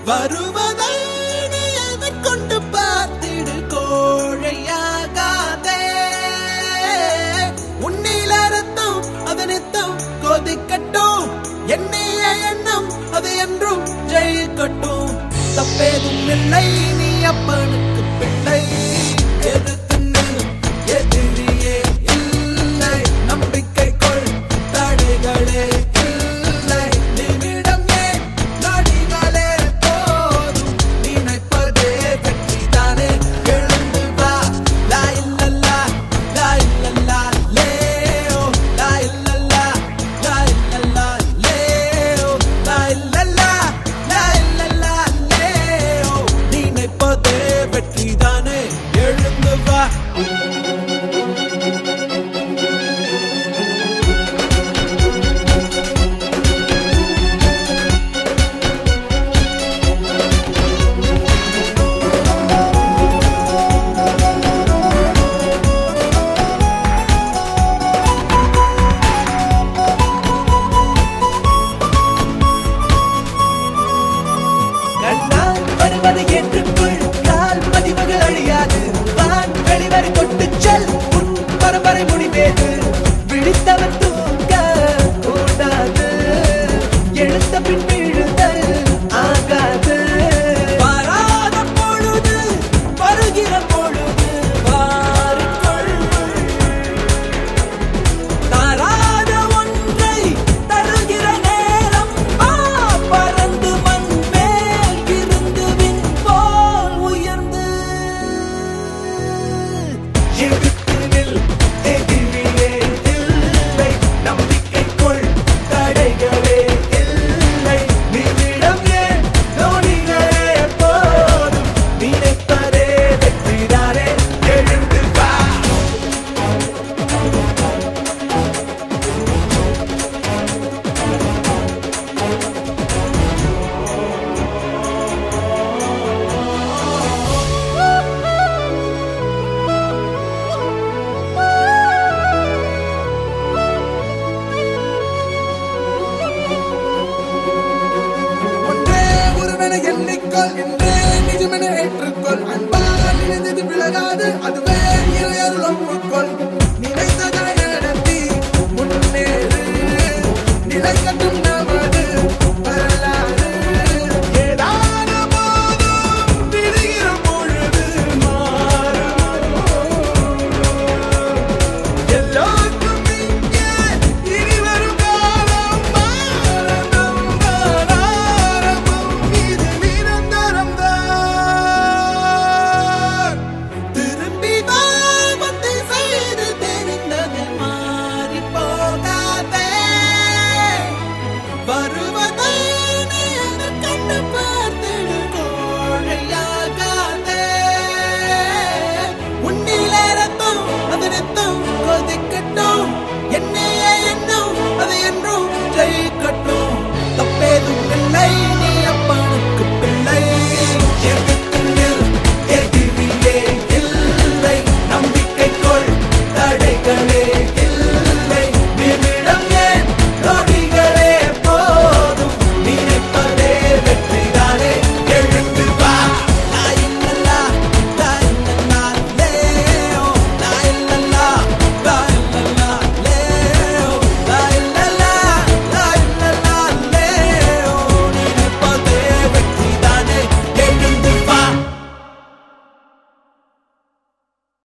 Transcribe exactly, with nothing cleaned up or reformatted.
வருவதை நீ எதிர்கொண்டு பார்த்திடு கோழையாகாதே. உன்னில ரத்தம் அது நித்தம் கொதிக்கட்டும், எண்ணிய எண்ணம் அது என்றும் ஜெயிக்கட்டும். தப்பேதும் இல்லை நீ அப்பனுக்கு பிள்ளை. எதிர்த்து நில் எதிரியே இல்லை, நம்பிக்கை கொள் தடைகளே இல்லை. நிமிடம் ஏன் நொடிகளே போதும், நினைப்பதே வெற்றிதானே. எழுந்து வா லா இல்லல்லா லா இல்லல்லா லேயோ லா இல்லல்லா லா இல்லல்லா லேயோ லா இல்லல்லா லா இல்லல்லா லேயோ. நினைப்பதே வெற்றிதானே, எழுந்து வா. கண்ணால் வருவதை ஏற்றுக்கொள், கால் பதிவுகள் அழியாது. வான் வெளிவரை கொண்டு செல், உன் பரம்பரை முடிவேது. விழித்தவன் தூங்க கூடாது, எழுத்த பின் விழுதல் ஆகாது. வராத பொழுது வருகிற பொழுது வாரிக்கொள், தராத ஒன்றை தருகிற நேரம் ஆ. பறந்து மண் மேல் இருந்து விண் போல் உயர்ந்து. எதிர்த்து நில் எதிரியே இல்லை, நம்பிக்கை கொள் தடைகளே இல்லை. நிமிடம் ஏன் நொடிகளே போதும், நினைப்பதே வெற்றிதானே. எழுந்து வா. ஒன்றே ஒருவனை எண்ணிக்கொள், என்றே நிஜமென ஏற்றுக்கொள். அன்பால் நினைந்தது விலகாது, அதுவே இறையருள் ஒப்புக்கொள். நினைத்ததை நடத்தி முன்னேறு, நிலை கட்டும்